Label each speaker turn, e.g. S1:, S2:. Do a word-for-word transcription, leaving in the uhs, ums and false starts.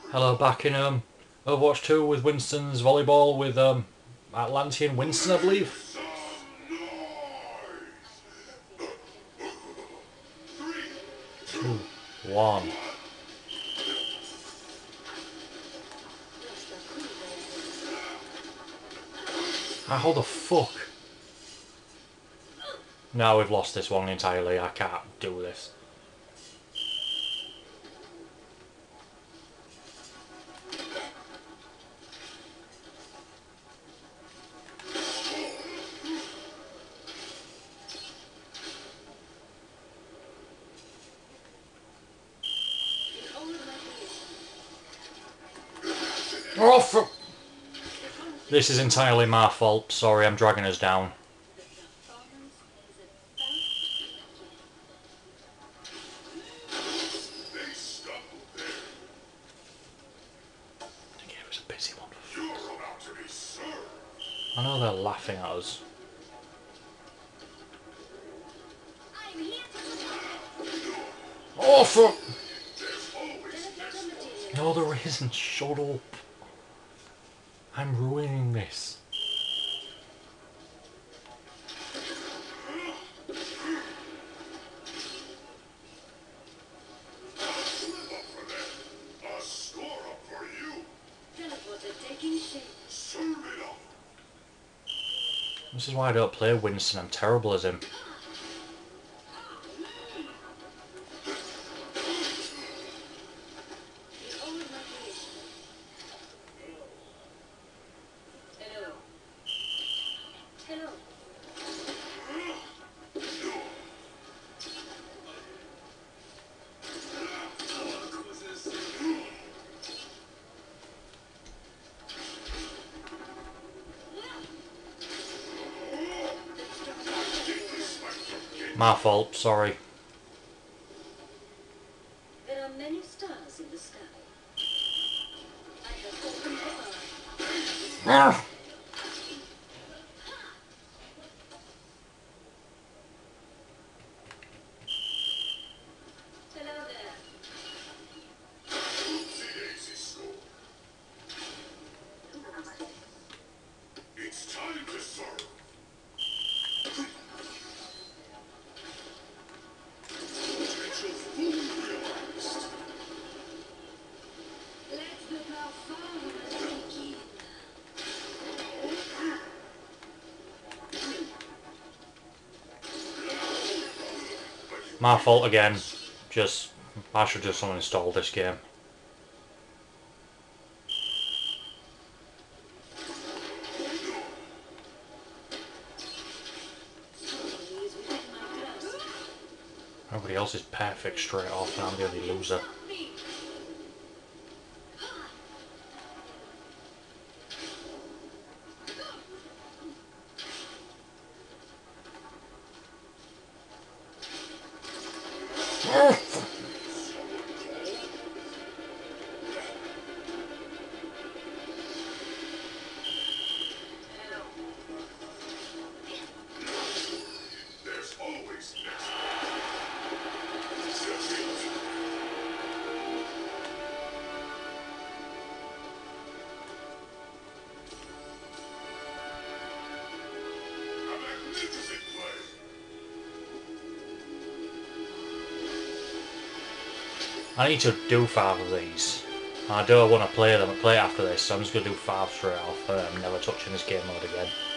S1: Hello, back in um, Overwatch two with Winston's volleyball with um, Atlantean Winston, I believe. Two, one. Ah, how the fuck? Now we've lost this one entirely. I can't do this. Oh, fuck! This is entirely my fault. Sorry, I'm dragging us down. The game was a busy one. I know they're laughing at us. Oh, fuck! No, there isn't. Shut up. I'm ruining this. This is why I don't play Winston. I'm terrible as him. My fault, sorry.
S2: There are many stars in the sky. I have opened the eye.
S1: Ah!
S2: Hello there.
S3: It's time to serve. Potential full realized.
S2: Let the performance begin.
S1: My fault again. Just, I should just uninstall this game.
S2: Somebody is within my grasp.
S1: Everybody else is perfect straight off and I'm the only loser.
S2: Me.
S3: There's always next. Set it. A magnificent play.
S1: I need to do five of these. I don't want to play them, play after this, so I'm just going to do five straight off. I'm never touching this game mode again.